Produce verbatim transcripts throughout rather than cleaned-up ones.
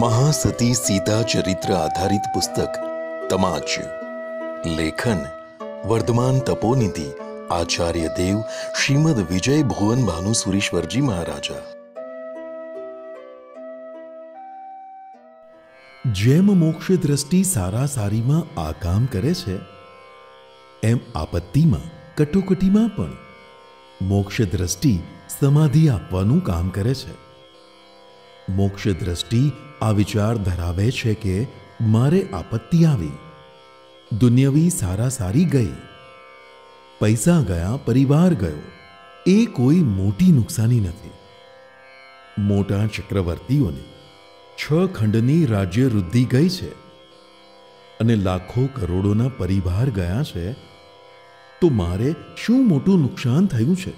महासती सीता चरित्र आधारित पुस्तक तमाच, लेखन वर्धमान तपोनिधि आचार्य देव श्रीमद विजय भुवनभानु सुरेश्वरजी महाराजा। जेम मोक्ष दृष्टि सारा सारी में आ काम करे छे, एम आपत्ति में कटोकटी में पण मोक्ष दृष्टि समाधि आपवानुं काम करे छे। मोक्ष दृष्टि आ विचार धरावे छे के मारे आपत्ति आवी, दुनियावी सारा सारी गई, पैसा गया, परिवार गयो, ए कोई मोटी नुकसानी नथी। मोटा चक्रवर्तीओने छ खंडनी राज्य रुद्धि गई छे अने लाखों करोड़ोना परिवार गया छे, तो मारे शुं मोटું नुकसान थयुं छे?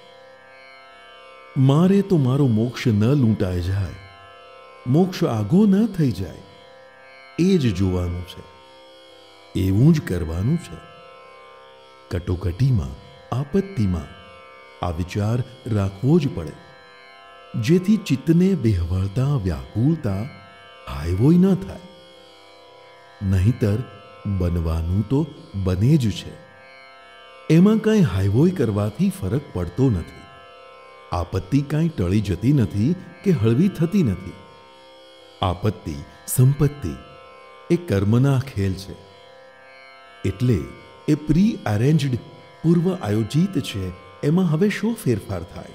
मारे तो मारो मोक्ष न लूंटाई जाए, मोक्ष आगो न थई जाए, ए ज जोवानुं छे, एवुं ज करवानुं छे। कटोकटीमां, आपत्तिमां आ विचार राखवो ज पड़े, जेथी चित्तने बेहवलता, व्याकुलता हायवोय न थाय। नहीतर बनवानुं तो बने ज छे, एमां कांई हायवोय करवाथी फरक पड़तो नथी। आपत्ति कांई टળી जती नथी के हळवी थती नथी। आपत्ति, संपत्ति ए कर्मना खेल छे, एटले ए प्री अरेन्ज्ड, पूर्व आयोजित छे, एमां हवे शो फेरफार थाय?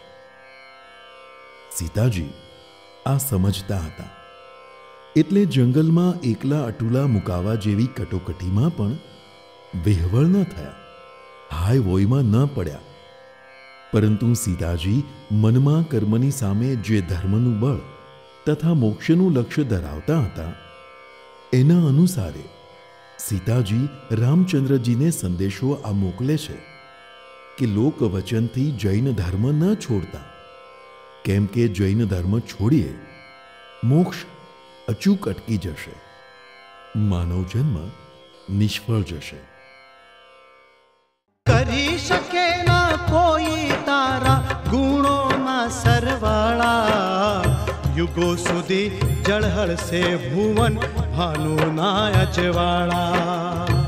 सीताजी आ समजता हता, एटले जंगलमां एकला अटूला मुकावा जेवी कटोकटीमां पण वेहवळ न थया, हाय वोयमां न पड्या। परंतु सीताजी मनमा कर्मनी सामे जे धर्मનું બળ તથા મોક્ષનું લક્ષ્ય ધરાવતા હતા, એના અનુસારે સીતાજી રામચંદ્રજીને સંદેશો આ મોકલે છે કે લોક વચનથી જૈન ધર્મ ન છોડતા, કેમ કે જૈન ધર્મ છોડીએ મોક્ષ અચૂક અટકી જશે, માનવ જન્મ નિષ્ફળ જશે। કરી શકે ના કોઈ તારા ગુણોના સરવાળા, યુગો સુધી જળહળ સે ભુવન ભાનુના અજવાળા।